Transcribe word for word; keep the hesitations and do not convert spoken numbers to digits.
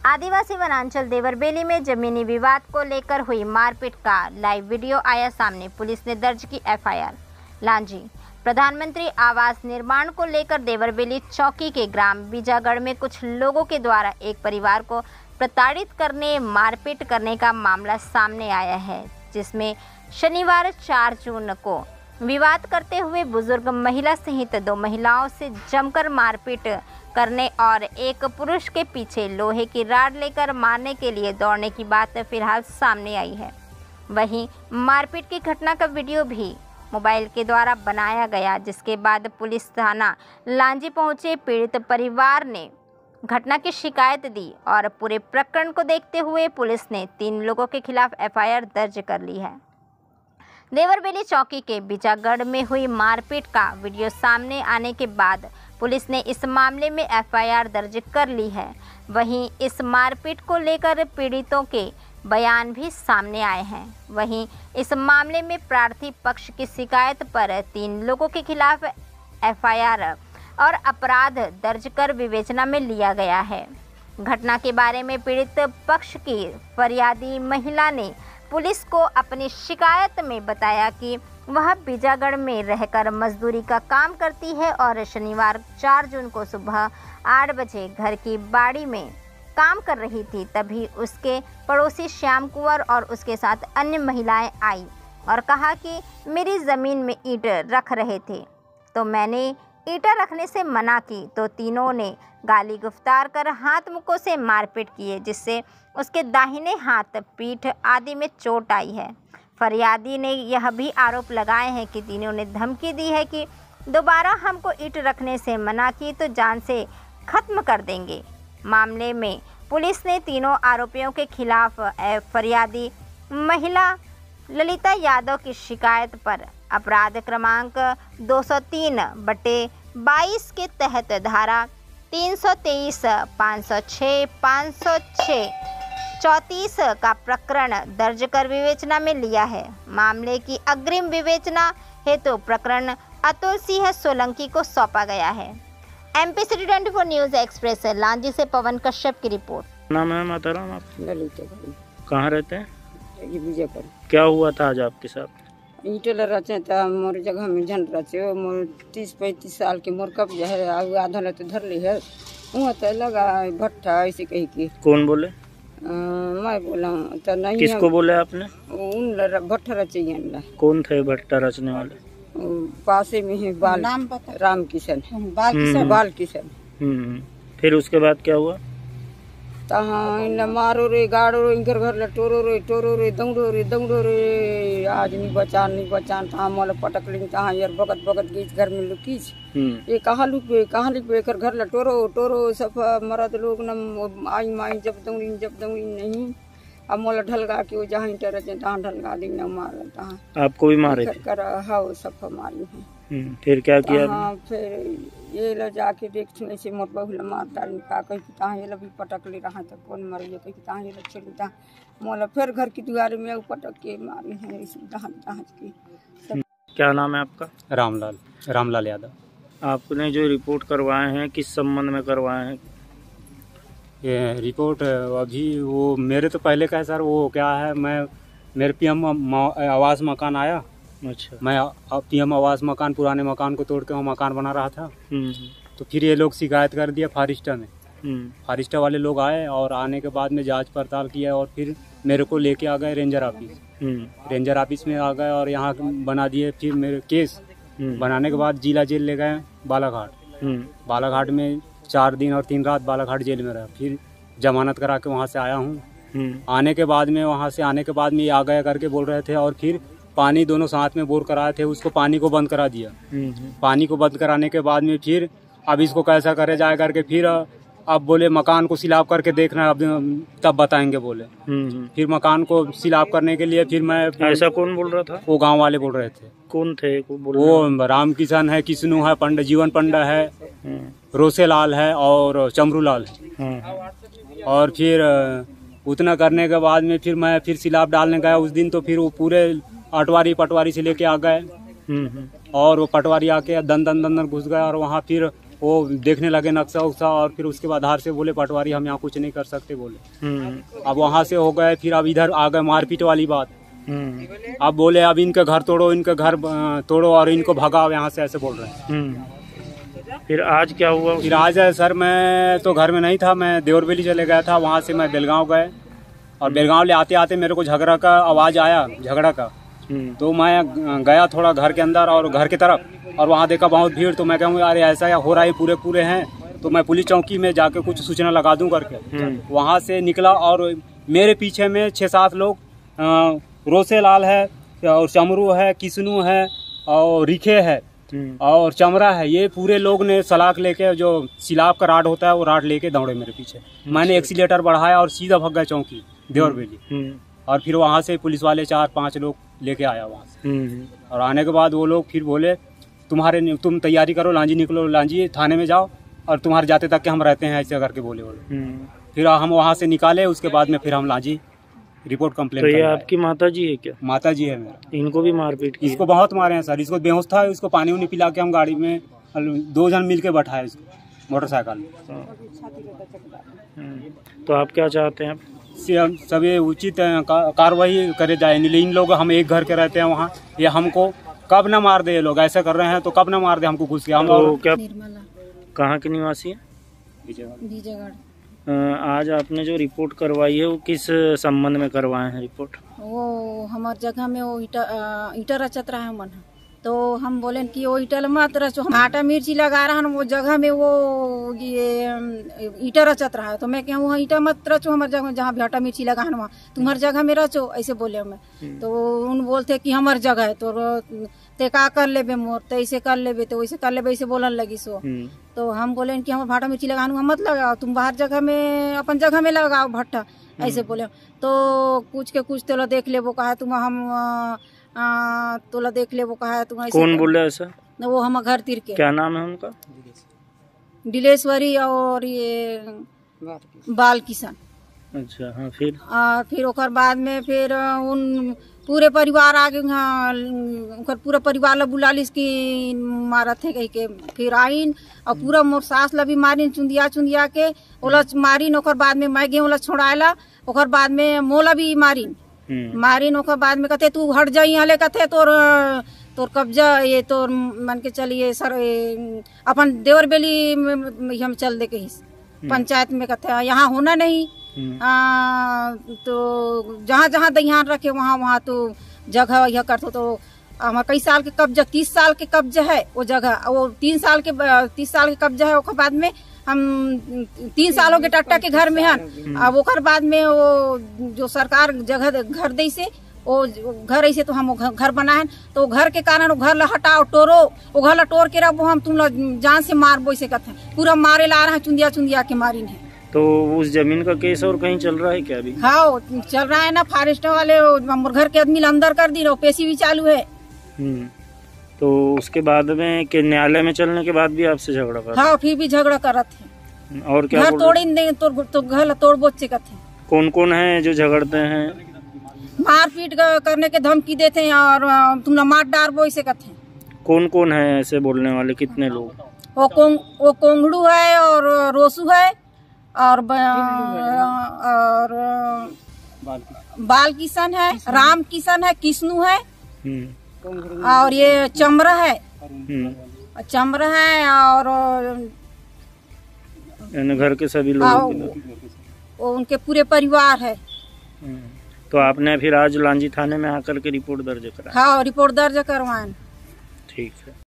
आदिवासी वनांचल देवरबेली में जमीनी विवाद को लेकर हुई मारपीट का लाइव वीडियो आया सामने। पुलिस ने दर्ज की एफ आई आर। लांजी प्रधानमंत्री आवास निर्माण को लेकर देवरबेली चौकी के ग्राम बीजागढ़ में कुछ लोगों के द्वारा एक परिवार को प्रताड़ित करने, मारपीट करने का मामला सामने आया है, जिसमें शनिवार चार जून को विवाद करते हुए बुजुर्ग महिला सहित दो महिलाओं से जमकर मारपीट करने और एक पुरुष के पीछे लोहे की राड लेकर मारने के लिए दौड़ने की बात फिलहाल सामने आई है। वहीं मारपीट की घटना का वीडियो भी मोबाइल के द्वारा बनाया गया, जिसके बाद पुलिस थाना लांजी पहुंचे पीड़ित परिवार ने घटना की शिकायत दी और पूरे प्रकरण को देखते हुए पुलिस ने तीन लोगों के खिलाफ एफ आई आर दर्ज कर ली है। देवरबेली चौकी के बीजागढ़ में हुई मारपीट का वीडियो सामने आने के बाद पुलिस ने इस मामले में एफ आई आर दर्ज कर ली है। वहीं इस मारपीट को लेकर पीड़ितों के बयान भी सामने आए हैं। वहीं इस मामले में प्रार्थी पक्ष की शिकायत पर तीन लोगों के खिलाफ एफ आई आर और अपराध दर्ज कर विवेचना में लिया गया है। घटना के बारे में पीड़ित पक्ष की फरियादी महिला ने पुलिस को अपनी शिकायत में बताया कि वह बीजागढ़ में रहकर मजदूरी का काम करती है और शनिवार चार जून को सुबह आठ बजे घर की बाड़ी में काम कर रही थी। तभी उसके पड़ोसी श्याम कुंवर और उसके साथ अन्य महिलाएं आई और कहा कि मेरी ज़मीन में ईंट रख रहे थे, तो मैंने ईंटा रखने से मना की तो तीनों ने गाली गुफ्तार कर हाथ मुक्कों से मारपीट किए, जिससे उसके दाहिने हाथ, पीठ आदि में चोट आई है। फरियादी ने यह भी आरोप लगाए हैं कि तीनों ने धमकी दी है कि दोबारा हमको ईंट रखने से मना की तो जान से खत्म कर देंगे। मामले में पुलिस ने तीनों आरोपियों के खिलाफ फरियादी महिला ललिता यादव की शिकायत पर अपराध क्रमांक दो सौ तीन बटे बाईस के तहत धारा तीन सौ तेईस, पाँच सौ छः, पाँच सौ छः, चौंतीस का प्रकरण दर्ज कर विवेचना में लिया है। मामले की अग्रिम विवेचना हेतु तो प्रकरण अतुल सिंह सोलंकी को सौंपा गया है। M P city twenty four news express Lanji से पवन कश्यप की रिपोर्ट। नाम है माताराम, आप कहाँ रहते हैं? बीजागढ़। क्या हुआ था आज आपके साथ? ईंटेल रचे था मोर जगह में झन रचे मोर तीस पैंतीस साल के मोर कब जो है आधा ने तो धर ली है वहाँ तो लगा भट्टा ऐसे कही की। कौन बोले? आ, मैं बोला तो नहीं। किसको बोले आपने? उन भट्टा रचे। कौन थे भट्टा रचने वाले? पासे में है बाल नाम पता राम किशन बाल किशन बाल किशन। हम्म फिर उसके बाद क्या हुआ? तहाँ इन मारो रे गाड़ो रे इनकर घर टोरो रे टोरो रे दौड़ो रे दौड़ो रे आज नहीं बचान नहीं बचान तहाँ मोल पटक ली तहाँ यार बगत बगत गई घर में लुकीच ये कहाँ लुके कहाँ लुके कर घर टोरो टोरो सफा मरद लोग न आई माई जब दौड़ी जब दौड़ी नहीं अब मोल ढलगा के वो जहाँ इंटर रचे तहाँ ढलगा दी न मार तहाँ। आपको भी मारे थे? कर हाँ सफा मारी है। फिर क्या किया? हाँ फिर ये लो जाके देख सुने से मोट बहुला मारता का कहीं कहाँ ये भी पटक ले रहा था कौन मर गया कहीं कहाँ ये छोड़ी था मोला फिर घर की दुआरे में पटक के मारी है दहाज दहाज की। क्या नाम है आपका? रामलाल रामलाल यादव। आपने जो रिपोर्ट करवाए हैं किस संबंध में करवाए हैं? ये रिपोर्ट अभी वो मेरे तो पहले का है सर, वो क्या है मैं मेरे पी एम आवास मकान आया। अच्छा। मैं पी एम आवास मकान पुराने मकान को तोड़ के वो मकान बना रहा था, तो फिर ये लोग शिकायत कर दिया फारिस्टा में। फारिस्टा वाले लोग आए और आने के बाद में जांच पड़ताल किया और फिर मेरे को लेके आ गए रेंजर ऑफिस। रेंजर ऑफिस में आ गए और यहाँ बना दिए। फिर मेरे केस बनाने के बाद जिला जेल ले गए बालाघाट। बालाघाट में चार दिन और तीन रात बालाघाट जेल में रहा। फिर जमानत करा के वहाँ से आया हूँ। आने के बाद में वहाँ से आने के बाद में ये आ गया करके बोल रहे थे और फिर पानी दोनों साथ में बोर कराए थे, उसको पानी को बंद करा दिया। पानी को बंद कराने के बाद में फिर अब इसको कैसा करे जाए करके फिर अब बोले मकान को सिलाब करके देखना अब तब बताएंगे बोले। फिर मकान को सिलाब करने के लिए फिर मैं ऐसा कौन बोल रहा था? वो गांव वाले बोल रहे थे। कौन थे? को बोल वो राम किशन है, किशनु है, पंडा जीवन पंडा है, रोसेलाल है और चमरूलाल है। और फिर उतना करने के बाद में फिर मैं फिर सिलाब डालने गया उस दिन, तो फिर वो पूरे अटवारी पटवारी से लेके आ गए और वो पटवारी आके दन दन दन घुस गया और वहाँ फिर वो देखने लगे नक्शा उक्सा, और फिर उसके बाद हार से बोले पटवारी हम यहाँ कुछ नहीं कर सकते बोले। अब वहाँ से हो गए, फिर अब इधर आ गए मारपीट वाली बात। अब बोले अब इनका घर तोड़ो, इनका घर तोड़ो और इनको भगाओ यहाँ से, ऐसे बोल रहे हैं। फिर आज क्या हुआ? फिर आज है सर, मैं तो घर में नहीं था, मैं देवरबेली चले गया था, वहाँ से मैं बेलगांव गए और बेलगांव ले आते आते मेरे को झगड़ा का आवाज़ आया, झगड़ा का। तो मैं गया थोड़ा घर के अंदर और घर की तरफ, और वहाँ देखा बहुत भीड़। तो मैं कहूँगा अरे ऐसा हो रहा है, पूरे पूरे हैं, तो मैं पुलिस चौकी में जाके कुछ सूचना लगा दूं करके वहाँ से निकला। और मेरे पीछे में छः सात लोग, रोसे लाल है और चमरू है, किसनू है और रिखे है और चमरा है, ये पूरे लोग ने सलाख लेके, जो सिलाब का राड होता है वो राड लेके दौड़े मेरे पीछे। मैंने एक्सीलेटर बढ़ाया और सीधा भाग गया चौकी देवरबेली। और फिर वहाँ से पुलिस वाले चार पांच लोग लेके आया वहाँ से। और आने के बाद वो लोग फिर बोले तुम्हारे तुम तैयारी करो, लांजी निकलो, लांजी थाने में जाओ और तुम्हारे जाते तक के हम रहते हैं, ऐसे करके बोले वो लोग। फिर हम वहाँ से निकाले, उसके बाद में फिर हम लांजी रिपोर्ट कंप्लेंट। तो ये आपकी माता जी है क्या? माता जी है मेरा। इनको भी मारपीट की? इसको बहुत मारे हैं सर, इसको बेहोश था, इसको पानी उनी पिला के हम गाड़ी में दो जन मिल के बैठाए इसको मोटरसाइकिल। तो आप क्या चाहते हैं? सब ये उचित कार्रवाई करे जाए। इन लोग, हम एक घर के रहते हैं वहाँ, ये हमको कब न मार दे, ये लोग ऐसा कर रहे हैं तो कब न मार दे हमको घुस के। हम तो क्या कहाँ के निवासी हैं? विजयगढ़। आज आपने जो रिपोर्ट करवाई है वो किस संबंध में करवाए हैं रिपोर्ट? वो हमार जगह में वो ईटा ईटा रचत रहा है मन, तो हम बोले कि वो ईटा मत रचो, आटा मिर्ची लगा रहा है वो जगह में, वो ये ईटा रचत रहा है। तो मैं कहूँ ईटा मत रचो हमारे जगह, जहाँ भी आटा मिर्ची लगा है वहाँ तुम्हार जगह में रचो, ऐसे बोले हमें। तो उन बोलते कि हमार जगह है, तो ते का कर लेबे मोर, तो ऐसे कर लेबे, तो वैसे कर लेबे, ऐसे बोलन लगी सो। तो हम बोले कि हम भाटा मिर्ची लगाने मत लगाओ, तुम बाहर जगह में अपन जगह में लगाओ भट्टा, ऐसे बोले। तो कुछ के कुछ तो देख ले वो कहा तुम, हम आ, तोला देख ले वो कहा है तुम। कौन बोले ऐसा? वो हम घर तीर के। क्या नाम है उनका? दिलेश्वरी और ये बाल किशन। अच्छा हाँ, फिर आ, फिर ओकर बाद में फिर उन पूरे परिवार आगे उनकर पूरा परिवार ला बुला लिस की मारत है कही के। फिर आइन और पूरा मोर सास ला भी मारिन, चुंदिया चुंदिया के ओला मारिन। ओकर बाद में मैं गे ओला छोड़ाएला, ओकर बाद में मोला भी मारिन मारिन ओकर बाद में कहते तू हट जाई हले, कहते तोर तोर कब्जा ये तोर मन के चलिए सर अपन देवरबेली में हम चल दे के पंचायत में, कहते यहाँ होना नहीं। आ, तो जहाँ जहाँ दहियान रखे वहाँ वहाँ तो जगह यह करते। तो हमारे कई साल के कब्जा, तीस साल के कब्जा है वो जगह, वो तीन साल के तीस साल के कब्जा है। ओकर बाद में हम तीन सालों के टट्टा के घर में हन। अब ओकर बाद में वो जो सरकार जगह घर दे से वो घर ऐसे तो हम घर बनाए, तो घर के कारण वो घर ला हटाओ टोरो, वो घर ला टोर के रखो, हम तुम जान से मार बोई से कहते हैं, पूरा मारे ला रहा है, चुंदिया चुंदिया के मारिन है। तो उस जमीन का केस और कहीं चल रहा है क्या अभी? हाँ चल रहा है ना, फॉरेस्ट वाले घर के आदमी अंदर कर दी, पेशी भी चालू है। तो उसके बाद में के न्यायालय में चलने के बाद भी आपसे झगड़ा कर? हाँ फिर भी झगड़ा करत है। और क्या घर तोड़ी नहीं तो, तो घर तोड़ बोझ से करते हैं। कौन कौन है जो झगड़ते हैं? मारपीट करने के धमकी देते हैं और तुम ना मार डार बोई से कहते हैं। कौन कौन है ऐसे बोलने वाले, कितने लोग? वो कोंग वो कोंगड़ू है और रोसू है और और बाल किशन है, राम किशन है, किशनु है और ये चमरा है, चमरा है और घर के सभी लोग, वो उनके पूरे परिवार है। तो आपने फिर आज लांजी थाने में आकर के रिपोर्ट दर्ज करा? हाँ रिपोर्ट दर्ज करवाएं। ठीक है।